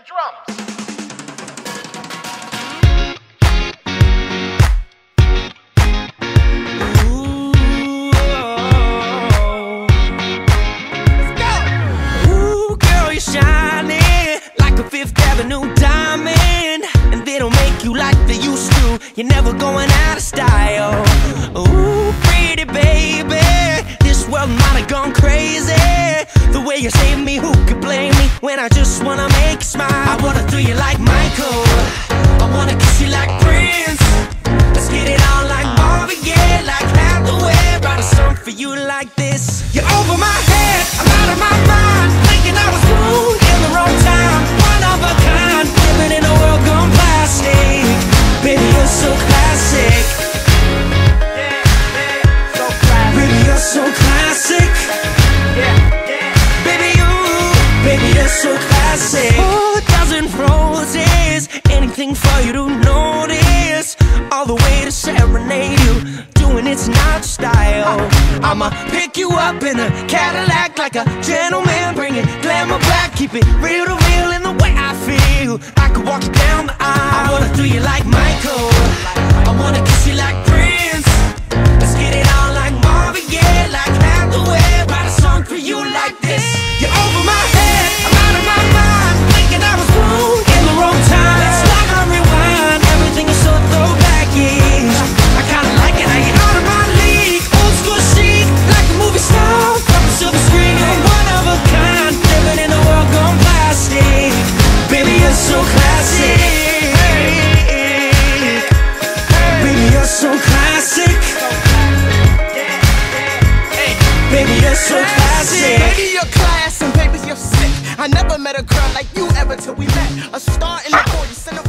drums. You're never going out of style. Ooh, pretty baby, this world might have gone crazy. The way you save me, who could blame me when I just wanna make you smile? I wanna throw you like Michael, I wanna kiss you like Prince. Let's get it on like Marvin Gaye, like Hathaway. Write a song for you like this. You're over my head, I'm out of my mind, thinking I was born in the wrong time. One of a kind, living in a world gone plastic. Baby, you're so classic. Yeah, so classic. Baby, you're so classic. Baby, you're so classic. Oh, a dozen roses, anything for you to notice. All the way to serenade you, doing it's not style. I'ma pick you up in a Cadillac like a gentleman, bring it glamour back, keep it real to real in the way I feel. I could walk you down the aisle. I wanna do you like Michael, I wanna kiss you like Prince. Let's get it on like Marvin Gaye, like Hathaway. Write a song for you like this. You're over my head, I'm out of my mind, thinking I was born in the wrong time. It's like I rewind, everything is so throwback-ish. I kinda like it how you're out of my league. Old school chic, like a movie star from a silver screen. You're one of a kind, living in a world gone plastic. Baby, you're so classic. Baby, you're so classic. Baby, you're so classic. Baby, you're class and baby, you're sick. I never met a girl like you ever till we met. A star in the 40s,